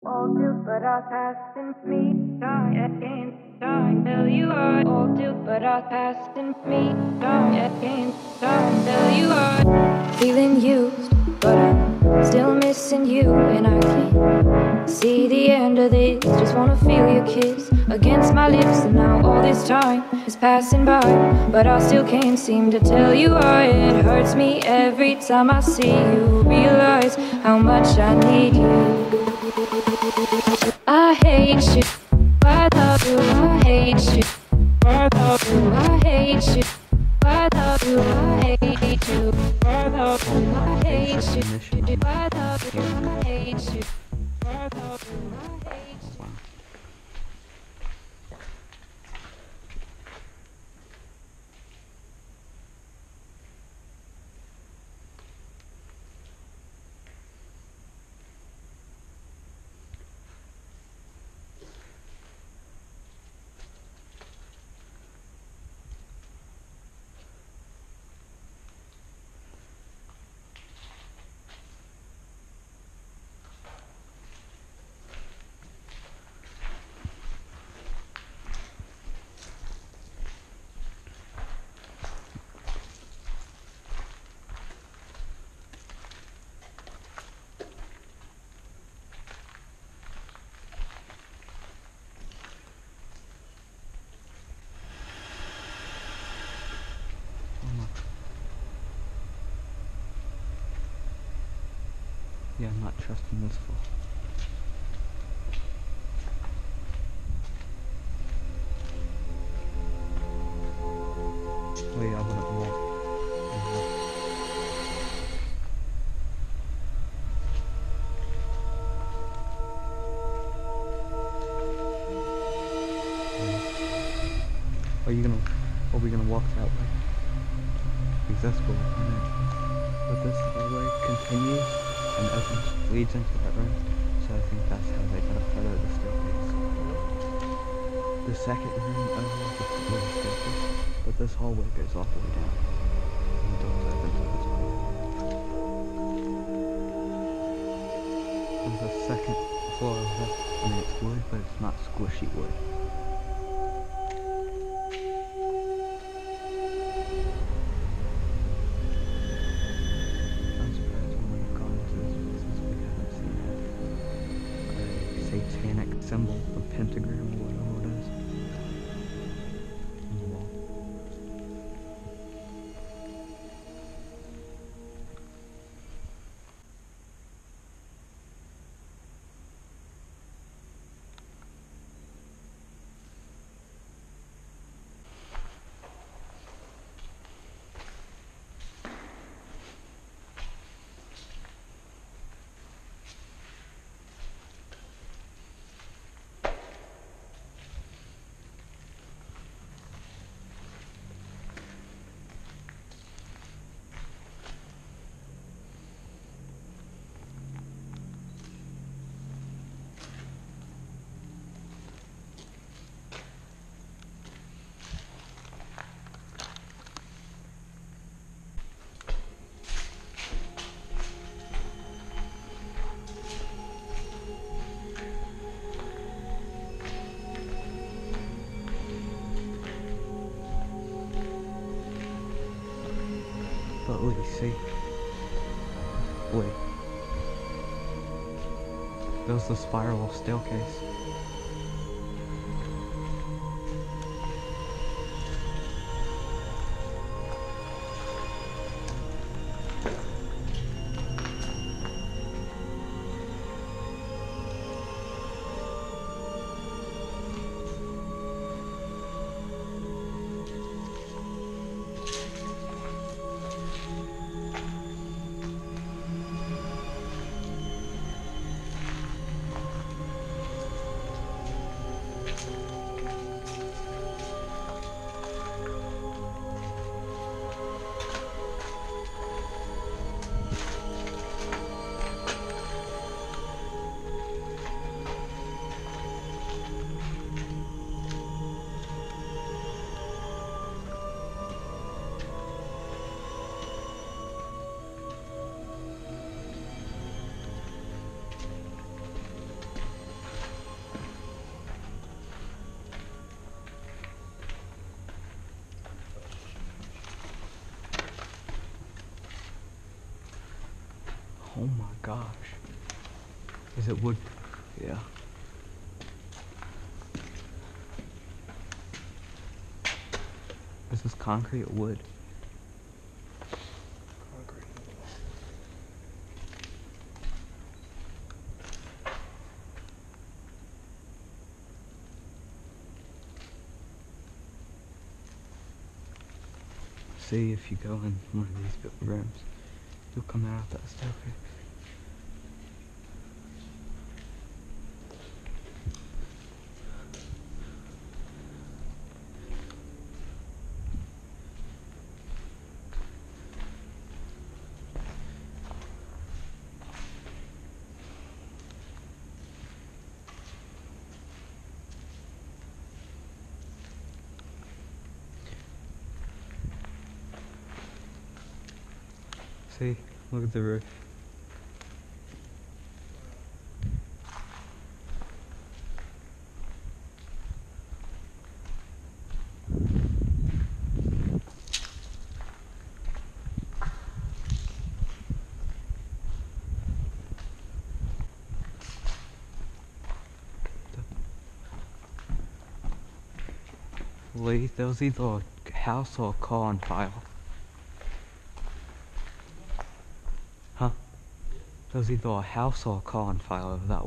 All do, but I'll pass in me. Die again, die till you are. All do, but I'll pass in me. Die again, die till you are. Feeling used, but I'm still missing you, and I can't see the end of this. Just wanna feel your kiss against my lips, and now all this time is passing by, but I still can't seem to tell you why. It hurts me every time I see you. Realize how much I need you. I hate you, I love you, I hate you, I love you, I hate you, I love you, I hate you, I love you, I hate you, I love you, I hate you, I love you, I hate you. Yeah, I'm not trusting this fall. Wait, I wouldn't walk. Are we gonna walk that way? Because that's cool, isn't it? But this hallway continues and leads into that room, so I think that's how they got a photo of the staircase. The second room over the staircase, but this hallway goes all the way down. And the doors open to this hallway. There's a second floor of this. I mean, it's wood, but it's not squishy wood. Satanic symbol, the pentagram, or whatever it is, on the wall. But wait, see? Wait. There's the spiral staircase. Is it wood? Yeah. Is this concrete or wood? Concrete. See, if you go in one of these rooms, you'll come out that staircase. See, look at the roof. Lee, there was either a house or a car on fire. Huh? There was either a house or a car on fire over that way.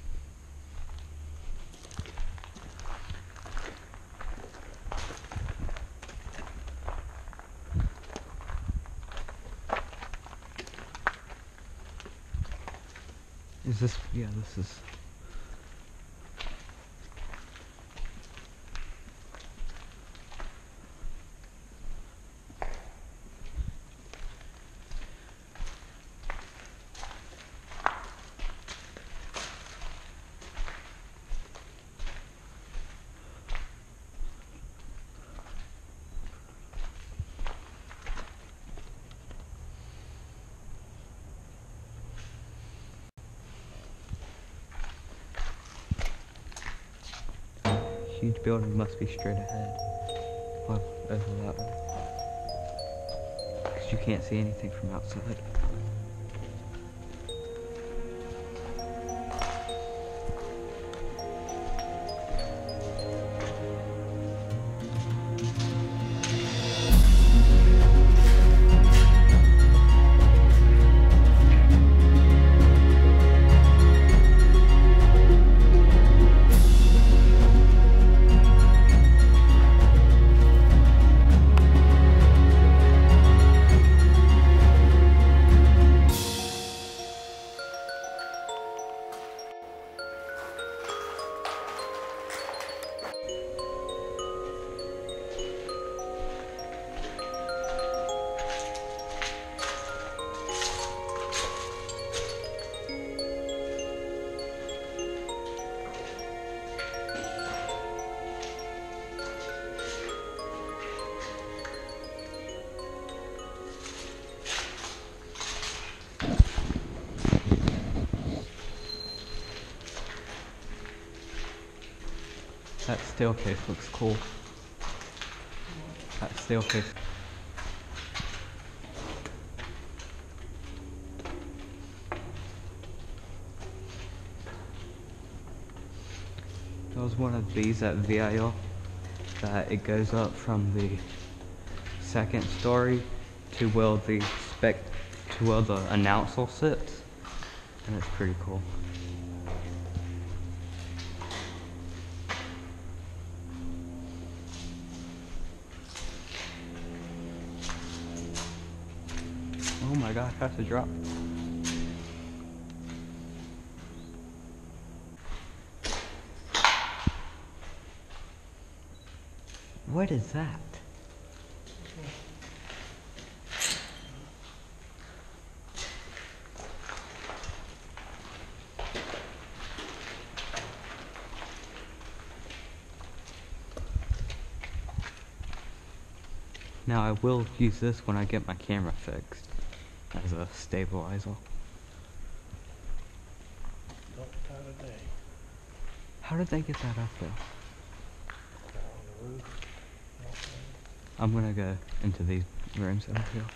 Is this? Yeah, this is. Huge building must be straight ahead. Well, over that way. Because you can't see anything from outside. That staircase looks cool. That staircase. There was one of these at VIO that it goes up from the second story to where the announcer sits, and it's pretty cool. Oh my gosh, that's a drop. What is that? Now I will use this when I get my camera fixed as a stabilizer. How did they get that up there? On the roof. I'm gonna go into these rooms out here.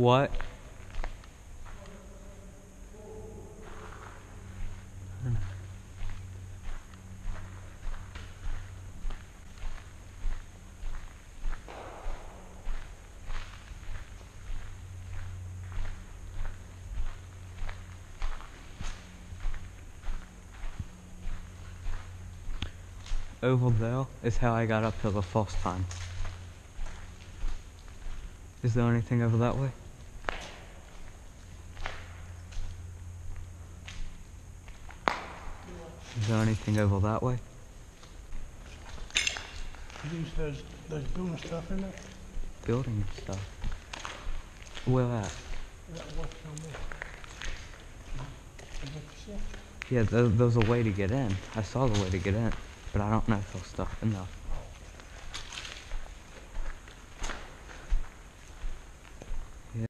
What? Over there is how I got up here the first time. Is there anything over that way? Is there anything over that way? There's building stuff in there? Building stuff. Where at? What's down there? Is that the stuff? Yeah, there's a way to get in. I saw the way to get in, but I don't know if there's stuff in there. Yeah.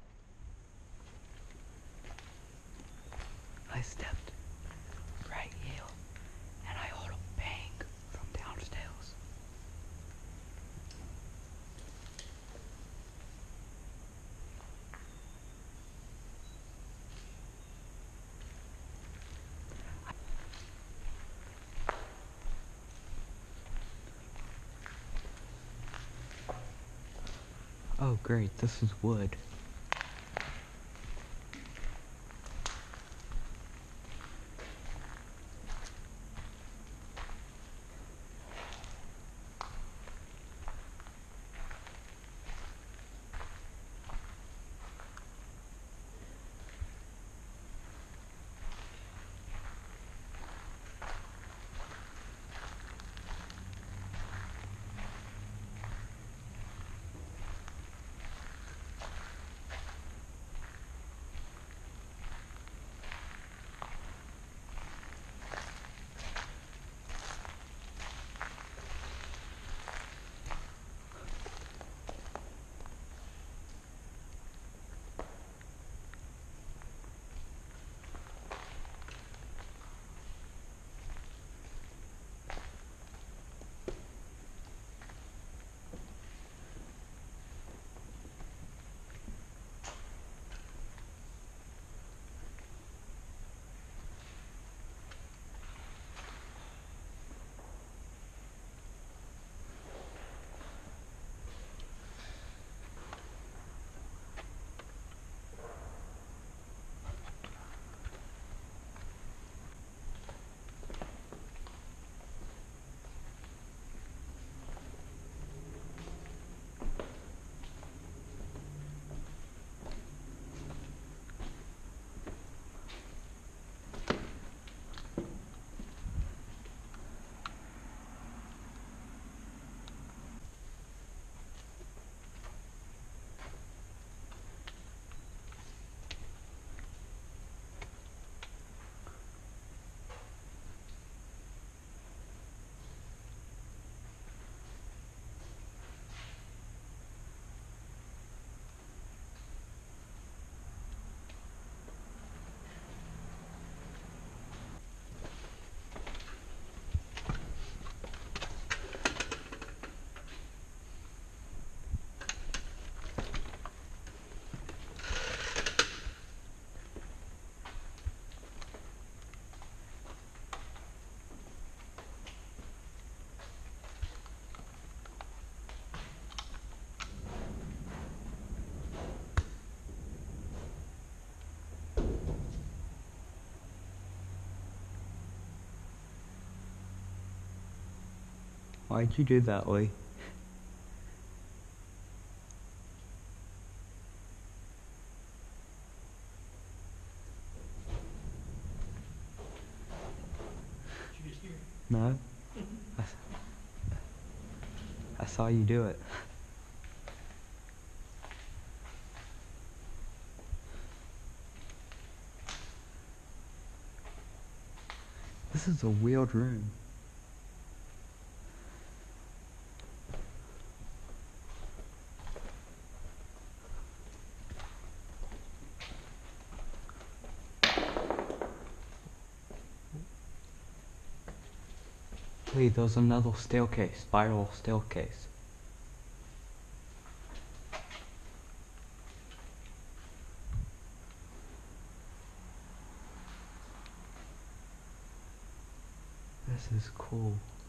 I stepped right here, and I heard a bang from downstairs. Oh great, this is wood. Why'd you do that, Lee? No? I saw you do it. This is a weird room. Wait, there's another staircase, spiral staircase. This is cool.